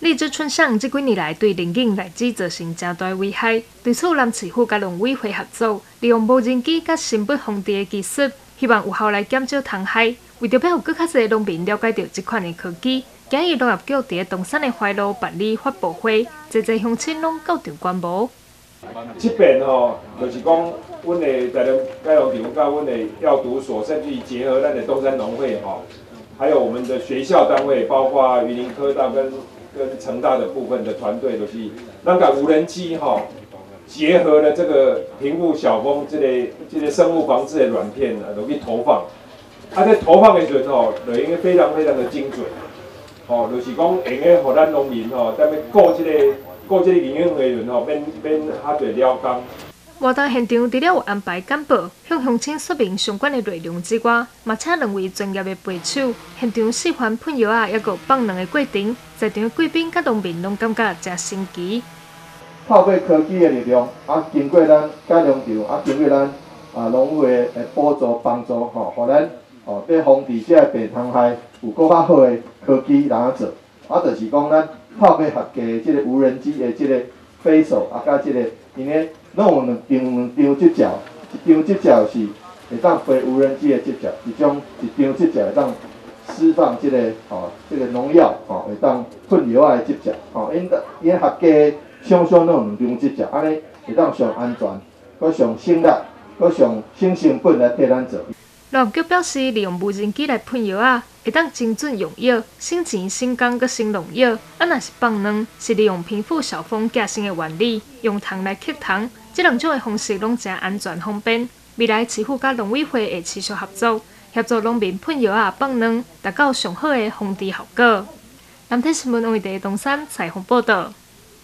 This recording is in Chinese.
荔枝春香这几年来对林荫来枝造成真大危害，对此南市府甲农委会合作，利用无人机甲新北风地的技术，希望有效来减少虫害。为着要有更较侪农民了解到这款的科技，今日农业局伫东山的怀路办理发布会，侪乡亲拢到场观摩。 这边就是讲，阮的在该农场甲阮的药毒所，甚至结合咱的东山农会还有我们的学校单位，包括云林科大跟成大的部分的团队，就是咱甲无人机结合了这个平腹小蜂这个生物防治的软片落去投放。在投放的时候就应该非常非常的精准。就是讲用个互咱农民踮咧顾这个营养的时阵免哈侪了工。 活动现场除了有安排简报向乡亲说明相关的内容之外，嘛请两位专业的陪手现场示范喷药也有放卵的过程，在场的贵宾甲农民拢感觉真神奇。 透过科技的力量，经过咱改良场，经过咱农会的补助帮助，互咱要防治这病虫害有更较好的科技来做。就是讲咱透过学家这个无人机的这个飞手，甲这个因咧拢有两张接脚，一张接脚是会当飞无人机的接脚，一张接脚会当释放这个农药，会当喷药的接脚，因学家双双拢有两张接脚，安尼会当上安全，佮上省力，佮上省成本来替咱做。 农业局表示，利用无人机来喷药会当精准用药，省钱、省工佮省农药。若是放卵，是利用平腹小蜂寄生的原理，用虫来克虫。这两种的方式拢真安全方便。未来市府甲农委会会持续合作，协助农民喷药放卵，达到上好的防治效果。南天新闻为地东山采访报道。